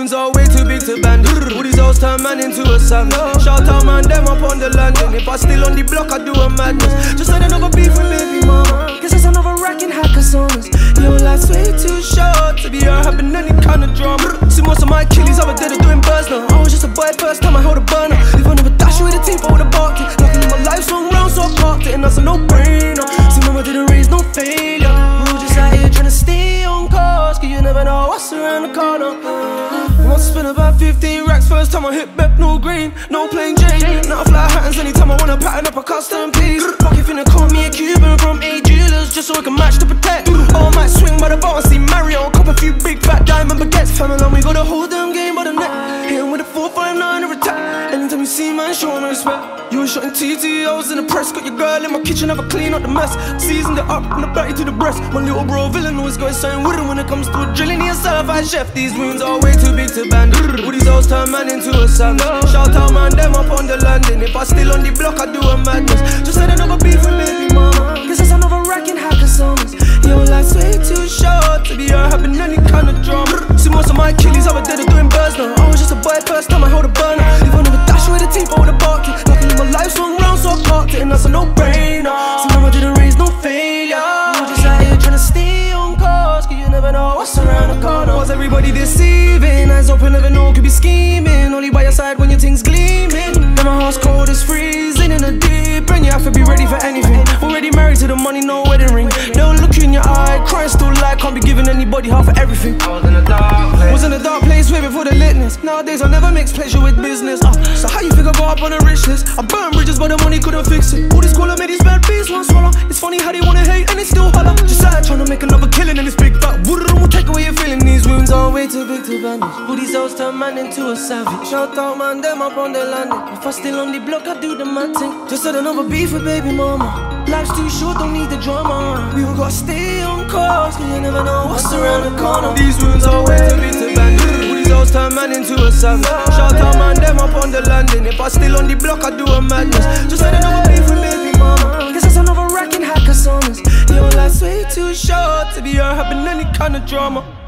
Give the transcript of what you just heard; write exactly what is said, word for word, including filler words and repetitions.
wounds are way too big to bandage. All these hoes turn man into a savage. Shout out man, them up on the landing. If I still on the block, I do a madness. Just had another beef with baby mama. Guess there's another racking hackers on us. Yo, life's way too short to be here having any kind of drama. See most of my Achilles over there doing birds now. I was just a boy first time I held a burner. If I never dash with a teeth, I would've barked it. Luckily my life swung round so I parked it, and that's a no-brainer. See mama didn't raise no failure. We were just out here trying to stay on course, cause you never know what's around the corner. Once spent about fifteen racks first time I hit Bethnal Green. No plain Jane, now I fly Hattons anytime I wanna pattern up a custom piece. Pocket finna call me a Cuban from A Jewelers, just so I can match to protect. Or I might swing by the bar and see Mario, cop a few big fat diamond baguettes. Family, and we got a whole damn game by the neck. Hit him with a four five nine or attack. Anytime you see man, show no respect. You were shotting T T, I was in the press. Got your girl in my kitchen, have a clean up the mess. Seasoned it up from the back to the breast. My little bro villain always got something with him when it comes to a drilling. He a certified chef. These wounds are way too big to bandage. All these hoes turn man into a savage. Shout out man, them up on the landing. If I still on the block, I do a madness. Just had another beef with baby mama. Guess there's another racking hackers on us. Yo, life's way too short to be here having any kind of drama. See most of my Achilles over there doing birds now. I was just a boy first time I held a burner. If I never dash with a teeth, I would've barked it. Luckily my life swung round so I parked it, and that's a no-brainer. See mama didn't raise no failure. We were just out here trying to stay on course, cause you never know what's around the corner. Was everybody deceiving? Eyes open, never know, could be scheming. Only by your side when your thing's gleaming. Then my house cold is freezing in the deep, and you have to be ready for anything. Already married to the money, no wedding ring. They'll look you in your eye, crying still like can't be giving anybody half of everything. I was in a dark place. Was in a dark place way before the litness. Nowadays I never mix pleasure with business. uh, So how you think I go up on a rich list? I burned bridges but the money couldn't fix it. All this cooler made these bad beats one swallow. It's funny how they wanna hate and they still holler. Just out trying to make another killing and this big fat wood will take away your feeling. These wounds are way too big to bandage. All these hoes turn man into a savage. Shout out man, them up on the landing. If I still on the block, I do the mad thing. Just had another beef with baby mama. Life's too short, don't need the drama. We all gotta stay on course, cause you never know what's around the corner. These wounds are way too big to bandage. All these hoes turn man into a savage. Shout out man, them up on the landing. If I still on the block, I do a madness. Just had another beef with baby mama. Guess there's another racking hackers on us. Yo, life's way too short to be here having any kind of drama.